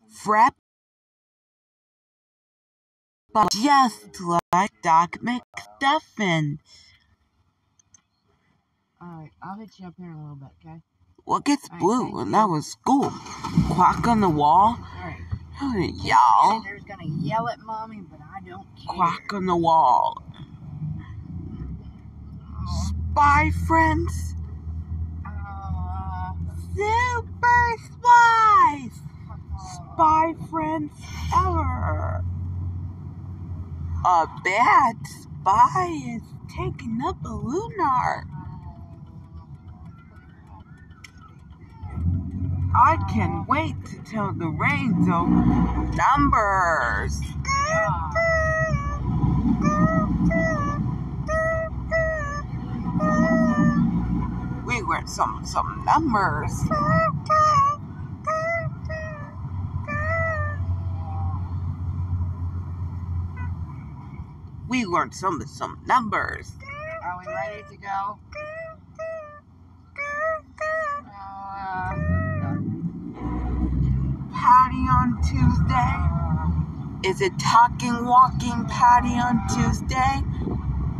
Frep, just like Doc McStuffin. Alright, I'll hit you up here in a little bit, okay? What gets All right, blue? thank And you. that was school. Quack on the wall. Alright. Y'all. There's gonna yell at mommy, but I don't care. Quack on the wall. Spy friends. Super spies. Spy friends ever. A bad spy is taking up a lunar. I can't wait to tell the Rainbow numbers. We learned some numbers. We learned some numbers. Are we ready to go? Patty on Tuesday? Is it talking, walking Patty on Tuesday?